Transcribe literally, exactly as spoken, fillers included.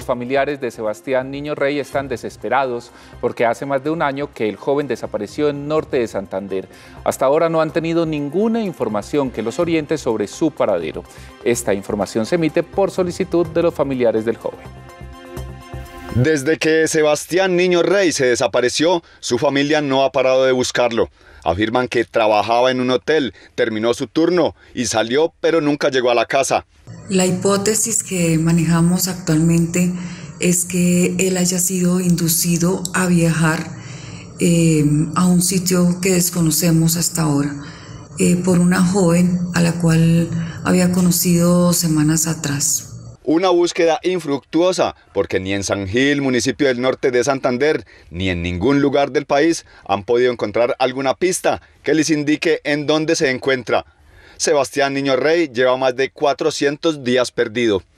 familiares de Sebastián Niño Rey están desesperados porque hace más de un año que el joven desapareció en norte de Santander. Hasta ahora no han tenido ninguna información que los oriente sobre su paradero. Esta información se emite por solicitud de los familiares del joven. Desde que Sebastián Niño Rey se desapareció, su familia no ha parado de buscarlo. Afirman que trabajaba en un hotel, terminó su turno y salió, pero nunca llegó a la casa. La hipótesis que manejamos actualmente es que él haya sido inducido a viajar eh, a un sitio que desconocemos hasta ahora, eh, por una joven a la cual había conocido semanas atrás. Una búsqueda infructuosa, porque ni en San Gil, municipio del norte de Santander, ni en ningún lugar del país han podido encontrar alguna pista que les indique en dónde se encuentra. Sebastián Niño Rey lleva más de cuatrocientos días perdido.